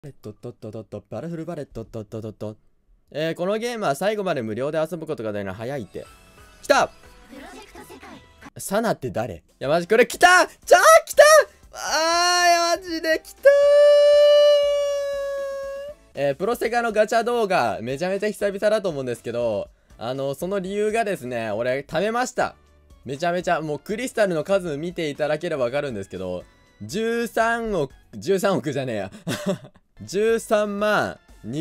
バラフルバレットこのゲームは最後まで無料で遊ぶことができるの早いって。来たサナって誰？いやマジこれ来た！来た！マジで来た！プロセカのガチャ動画めちゃめちゃ久々だと思うんですけど、その理由がですね、俺貯めました。めちゃめちゃもうクリスタルの数見ていただければわかるんですけど、13億じゃねえや13万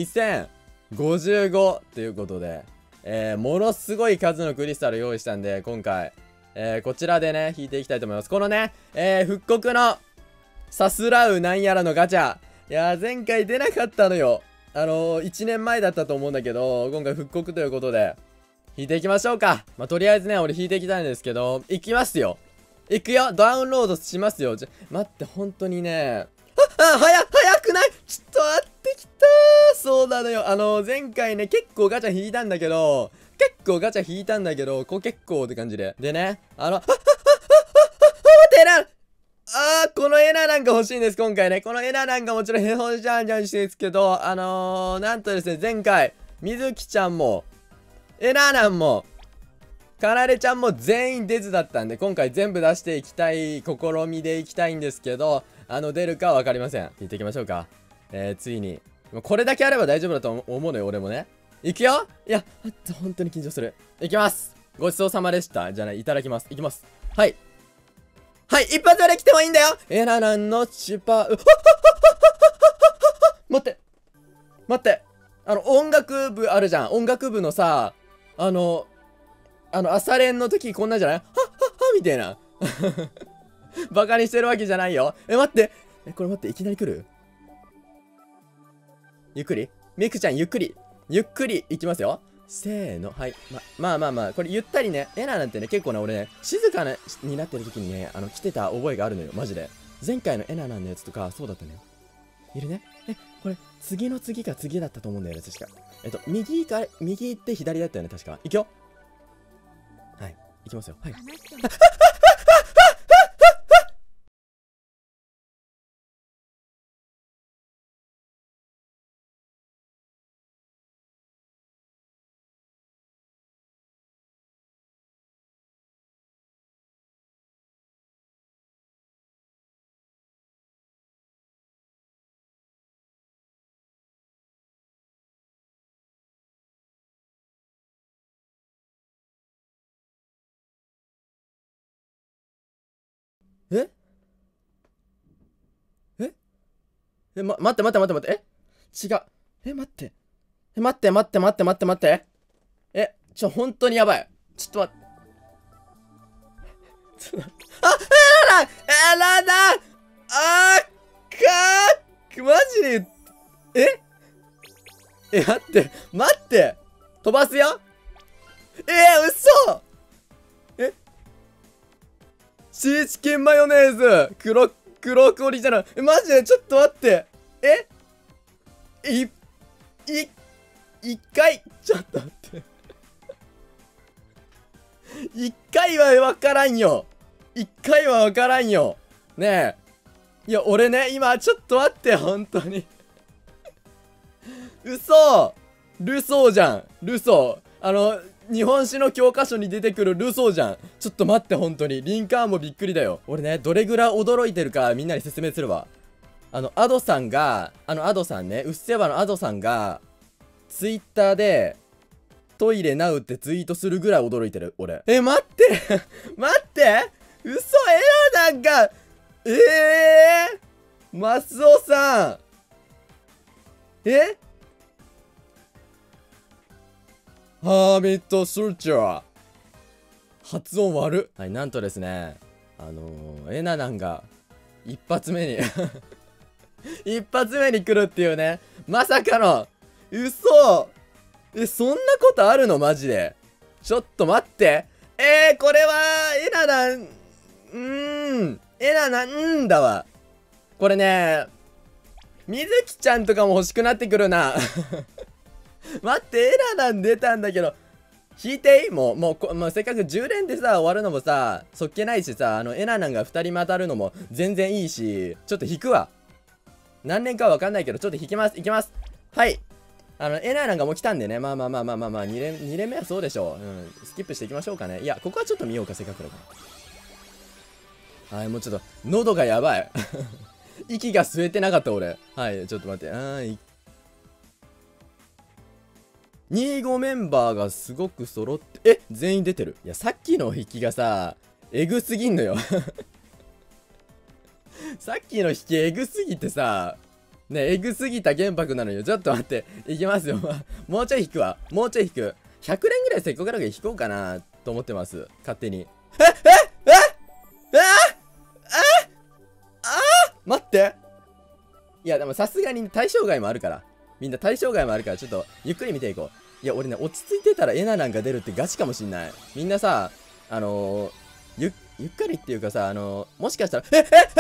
2055ということで、ものすごい数のクリスタル用意したんで、今回、こちらでね、引いていきたいと思います。このね、復刻のさすらうなんやらのガチャ。いやー、前回出なかったのよ。1年前だったと思うんだけど、今回復刻ということで、引いていきましょうか。まあ、とりあえずね、俺引いていきたいんですけど、いきますよ。いくよ。ダウンロードしますよ。待って、本当にね。早くない？ちょっと待ってきたー。そうなのよ。前回ね、結構ガチャ引いたんだけど、こう結構って感じで。でね、待ってな。このエナなんか欲しいんです、今回ね。このエナなんかもちろんヘホジャンジャンしてるんですけど、なんとですね、前回、みずきちゃんも、エナなんも、かなでちゃんも全員出ずだったんで、今回全部出していきたい、試みでいきたいんですけど、出るかはわかりません。引いていきましょうか。ついに。これだけあれば大丈夫だと思うのよ、俺もね。いくよ。いや、本当に緊張する。いきます。ごちそうさまでした。じゃあね、いただきます。いきます。はい。はい、一発で来てもいいんだよ。エナナンのシュパー、待って。音楽部あるじゃん。音楽部のさ、朝練の時こんなんじゃない？はみたいな。バカにしてるわけじゃないよ。待って。これ待って、いきなり来る？ゆっくり？ミクちゃん、ゆっくりいきますよ。せーの。はい。まあ。これゆったりね。エナなんてね、結構ね、俺ね、静かになってる時にね、来てた覚えがあるのよ。マジで。前回のエナなんのやつとか、そうだったね。いるね。これ、次の次が次だったと思うんだよね、確か。右行って左だったよね、確か。いくよ。はい。いきますよ。はい。待って。違う。待って。本当にやばい。ちょっと待って。エラだマジで待って。飛ばすよ。嘘シーチキンマヨネーズ黒オリジナル。マジでちょっと待って。一回ちょっと待って一回はわからんよ。ねえ。いや、俺ね、今、ちょっと待って、本当に嘘ルソーじゃん。日本史の教科書に出てくるルソーじゃん。ちょっと待って、本当に。リンカーンもびっくりだよ。俺ね、どれぐらい驚いてるかみんなに説明するわ。アドさんが、アドさんね、うっせばのアドさんが、ツイッターで、トイレナウってツイートするぐらい驚いてる、俺。待って嘘、エラなんか、マスオさん。ハーミットスルチャー。発音悪っ。はい、なんとですね、エナナンが、一発目に来るっていうね。まさかの、嘘。そんなことあるのマジで。ちょっと待って。これは、エナナンだわ。これね、みずきちゃんとかも欲しくなってくるな。待って、エナナン出たんだけど、引いていい？もうせっかく10連でさ、終わるのもさ、そっけないしさ、エナナンが2人またるのも全然いいし、ちょっと引くわ。 何連かはわかんないけど、ちょっと引きます。いきます。はい。エナーなんかもう来たんでね。まあ、2連目はそうでしょう。うん。スキップしていきましょうかね。いや、ここはちょっと見ようか、せっかくだから。はい、もうちょっと、喉がやばい。息が吸えてなかった、俺。はい、ちょっと待って。25メンバーがすごく揃って、全員出てる。いや、さっきの引きがさ、エグすぎんのよ。さっきの引きエグすぎてさ、ね、エグすぎた玄白なのよ。ちょっと待って。いきますよ。もうちょい引くわ。もうちょい引く。100連ぐらいせっかくだけど引こうかなと思ってます。勝手に。待って。いや、でもさすがに対象外もあるから。みんな対象外もあるから、ちょっとゆっくり見ていこう。いや、俺ね、落ち着いてたらエナなんか出るってガチかもしんない。みんなさ、ゆっくりっていうかさ、もしかしたら、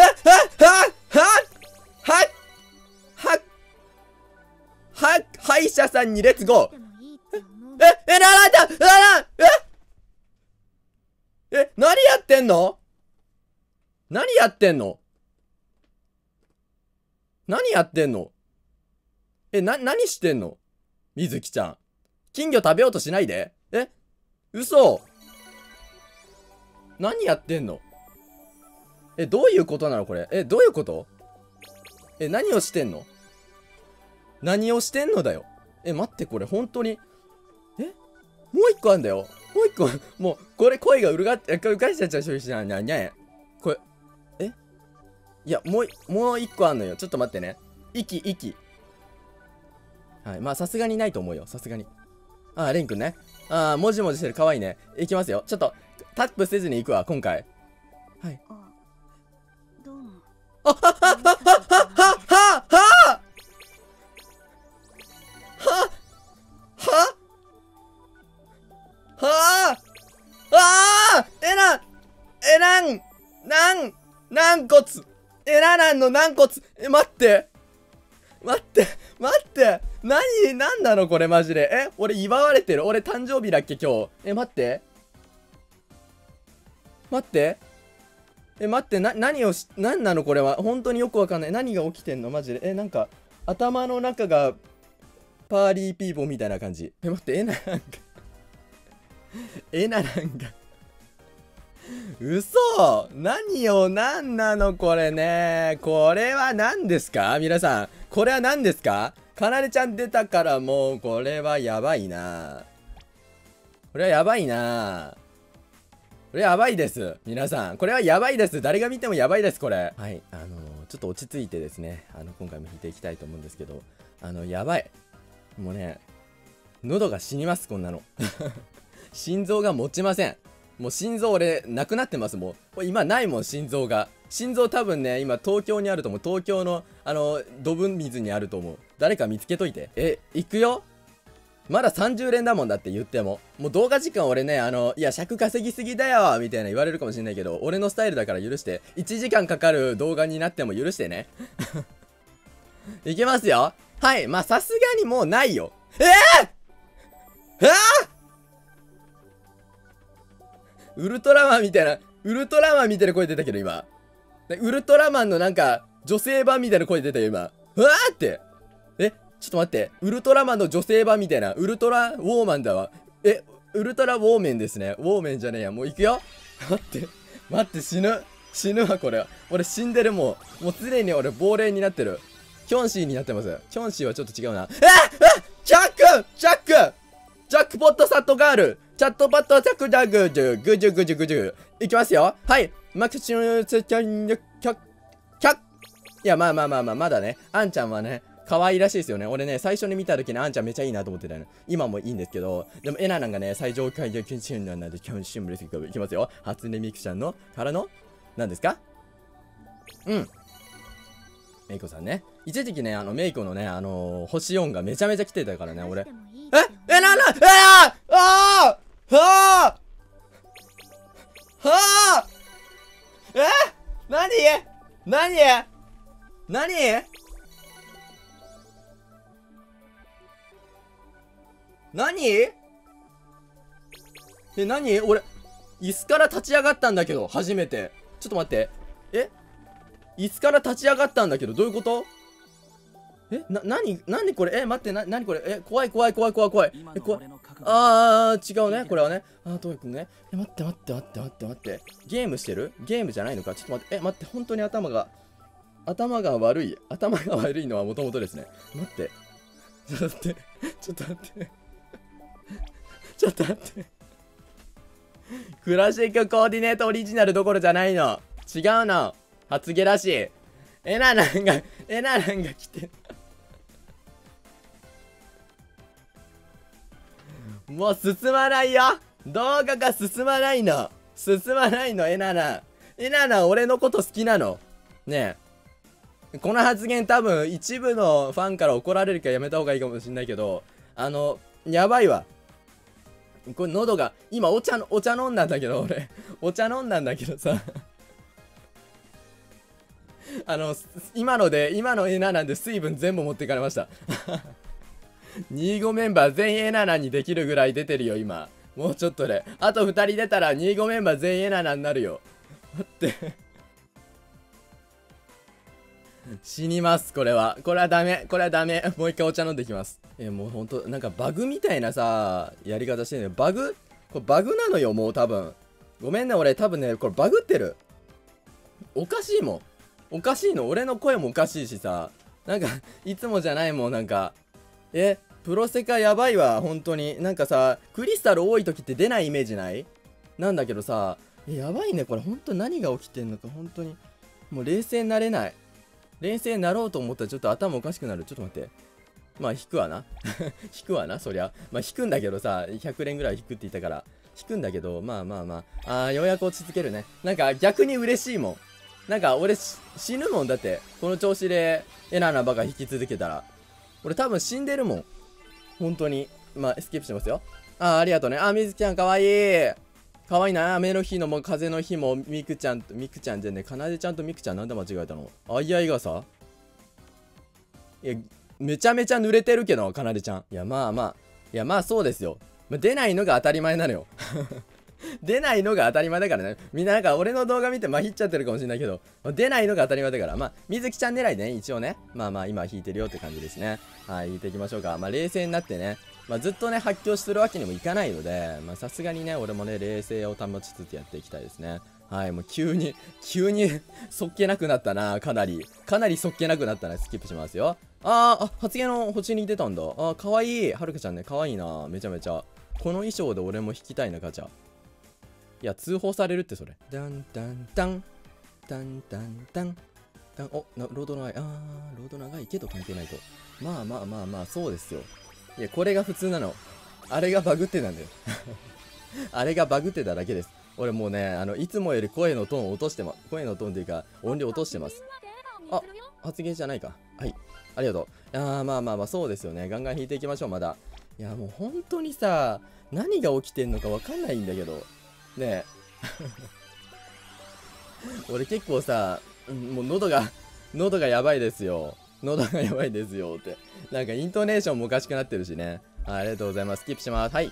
歯医者さんにレッツゴー。なんだ何やってんの？何やってんの？何やってんの？何してんの？みずきちゃん。金魚食べようとしないで。嘘。何やってんの？どういうことなのこれ？どういうこと？何をしてんの？何をしてんのだよ。待って、これ本当に。もう一個あんだよ。もう一個、もう、これ声がうかしちゃうしな、これ、いや、もう一個あんのよ。ちょっと待ってね。息。はい。まあ、さすがにないと思うよ。さすがに。レンくんね。もじもじしてる。かわいいね。いきますよ。ちょっと、タップせずに行くわ、今回。はい。 どうも。 軟骨エナナンの軟骨待ってなんなのこれマジで俺祝われてる俺誕生日だっけ今日待って何なのこれは本当によくわかんない何が起きてんのマジでなんか頭の中がパーリーピーポーみたいな感じ待ってエナランが嘘何なのこれねこれは何ですか皆さんこれは何ですかかなでちゃん出たからもうこれはやばいなこれはやばいです皆さんこれはやばいです誰が見てもやばいですこれはいちょっと落ち着いてですね今回も弾いていきたいと思うんですけどやばいもうね喉が死にますこんなの心臓が持ちませんもう心臓俺なくなってますもう今ないもん心臓多分ね今東京にあると思う東京のドブ水にあると思う誰か見つけといて行くよまだ30連だもんだって言ってももう動画時間俺ねいや尺稼ぎすぎだよみたいな言われるかもしれないけど俺のスタイルだから許して1時間かかる動画になっても許してねいきますよはいまあさすがにもうないよウルトラマンみたいな声出たけど今ウルトラマンのなんか女性版みたいな声出たよ今ってちょっと待ってウルトラマンの女性版みたいなウルトラウォーマンだわウルトラウォーメンですねウォーメンじゃねえやもう行くよ待って死ぬわこれ俺死んでるもうすでに俺亡霊になってるキョンシーになってますキョンシーはちょっと違うなジャックポットサットガールチャットパットチャックダグジュグジュグジュグジュいきますよはいマクシュンツキャンキャッいやまだねあんちゃんはね可愛いらしいですよね俺ね最初に見た時にあんちゃんめっちゃいいなと思ってたの今もいいんですけどでもエナなんかね最上階でキュンシュンなんでキュンシュンブレスいきますよ初音ミクちゃんのからの何ですかメイコさんね一時期ねメイコのね星4がめちゃめちゃ来てたからね俺何俺椅子から立ち上がったんだけど初めてちょっと待って椅子から立ち上がったんだけどどういうこと何これ待って、何これ怖い。怖い。違うね、これはね。トモヤくんね。待って。ゲームしてる？ゲームじゃないのか？ちょっと待って、待って、本当に頭が悪いのはもともとですね。待って。ちょっと待って。クラシックコーディネートオリジナルどころじゃないの。違うの。初毛らしい。エナランが来て。もう進まないよ。動画が進まないの、エナラン俺のこと好きなのねえ。この発言多分一部のファンから怒られるからやめた方がいいかもしんないけど、やばいわ。これ喉が、今お茶飲んだんだけど、俺お茶飲んだんだけどさ今のエナランで水分全部持っていかれました25メンバー全員エナランにできるぐらい出てるよ今。もうちょっとであと2人出たら25メンバー全員エナランになるよ。待って死にます。これはダメ。もう一回お茶飲んできます。もうほんとなんかバグみたいなさやり方してるね。これバグなのよ。もう多分ごめんね、俺多分ねこれバグってる。おかしいもん。おかしいの。俺の声もおかしいしさ、なんかいつもじゃないもん。なんかプロセカやばいわ本当に。なんかさクリスタル多い時って出ないイメージない？なんだけどさやばいねこれ。本当何が起きてんのか本当にもう冷静になれない。冷静になろうと思ったらちょっと頭おかしくなる。ちょっと待って。まあ引くわなそりゃまあ引くんだけどさ、100連ぐらい引くって言ったから引くんだけど、まあようやく落ち着けるね。なんか逆に嬉しいもん。なんか俺死ぬもんだって、この調子でエナナばか引き続けたら俺多分死んでるもん本当に。まあスキップしますよ。ありがとうね。みずきちゃんかわいい。かわいいな。雨の日のも風の日もみくちゃんじゃね、かなでちゃんとみくちゃんなんで間違えたの？あいあい傘？いやめちゃめちゃ濡れてるけどかなでちゃん。いやまあそうですよ。出ないのが当たり前なのよ出ないのが当たり前だからね。みんななんか俺の動画見てまひっちゃってるかもしれないけど、出ないのが当たり前だから。まあみずきちゃん狙いでね一応ね、まあ今引いてるよって感じですね。はい、引いていきましょうか。冷静になってね、ずっとね発狂するわけにもいかないので、さすがにね俺もね冷静を保ちつつやっていきたいですね。はい、もう急にそっけなくなったな。かなりそっけなくなったな。スキップしますよ。発言の星に出たんだ。かわいい。はるかちゃんね、かわいいな。めちゃめちゃこの衣装で俺も引きたいな。ガチャ。いや通報されるってそれ。ダンダンダンダンダンダンダン。ロード長い。ロード長いけど関係ないと。まあそうですよ。いやこれが普通なの。あれがバグってたんだよあれがバグってただけです。俺もうねいつもより声のトーン落としてます。声のトーンっていうか音量落としてます。発言じゃないか。はい、ありがとう。まあそうですよね。ガンガン引いていきましょう。まだいやもう本当にさ何が起きてんのかわかんないんだけどねえ俺結構さもう喉がやばいですよ。ってなんかイントネーションもおかしくなってるしね。ありがとうございます。スキップします。はい。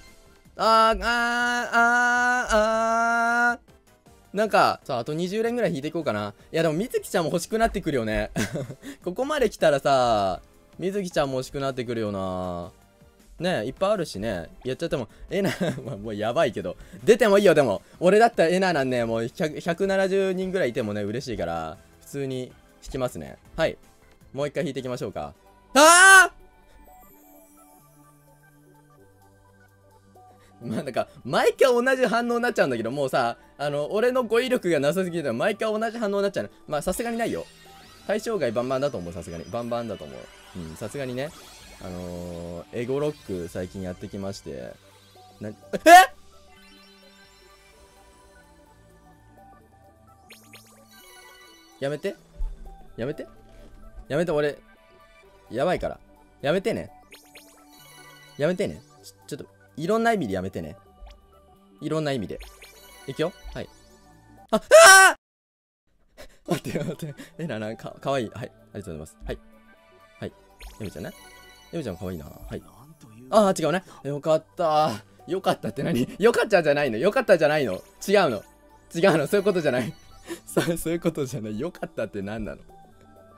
なんかさあと20連ぐらい引いていこうかな。いやでもみずきちゃんも欲しくなってくるよねここまで来たらさみずきちゃんも欲しくなってくるよな。ねいっぱいあるしね。やっちゃってももうやばいけど出てもいいよ。でも俺だったらエナなんねもう170人ぐらいいてもね嬉しいから普通に引きますね。はい、もう一回引いていきましょうか。なんか毎回同じ反応になっちゃうんだけど、もうさ俺の語彙力がなさすぎると毎回同じ反応になっちゃうの。さすがにないよ。対象外バンバンだと思う。さすがにバンバンだと思う。さすがにね。エゴロック最近やってきましてやめて俺やばいからやめてねちょっといろんな意味でやめてね。いろんな意味でいくよ。はい。待ってかわいい。はい、ありがとうございます。はいゆめちゃんね。ゆめちゃんかわいいな。はい。違うね。よかったって何？よかったじゃないの。違うの。そういうことじゃないそういうことじゃない。よかったって何なの？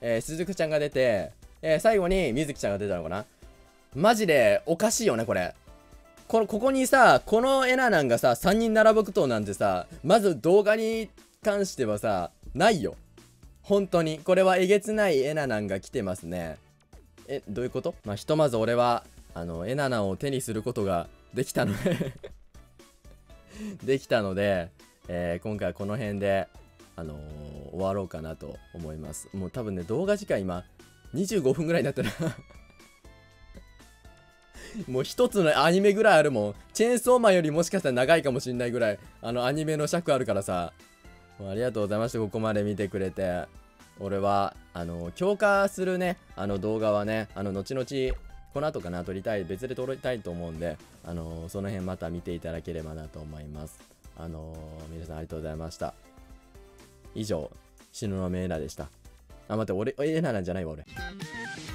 しずくちゃんが出て、最後にみずきちゃんが出たのかな。マジでおかしいよね、これ。ここにさ、このエナナンがさ、3人並ぶことなんてさ、まず動画に関してはさ、ないよ。本当に。これはえげつないエナナンが来てますね。どういうこと？まあ、ひとまず俺は、エナナンを手にすることができたのでできたので、今回はこの辺で、終わろうかなと思います。もう多分ね、動画時間今、25分ぐらいになってるもう一つのアニメぐらいあるもん。チェーンソーマンよりもしかしたら長いかもしんないぐらい、アニメの尺あるからさ。もうありがとうございました。ここまで見てくれて。俺は、強化するね、動画はね、後々、この後かな、撮りたい、別で撮りたいと思うんで、その辺また見ていただければなと思います。皆さんありがとうございました。以上、東雲エナでした。あ、待って、エナなんじゃないわ、俺。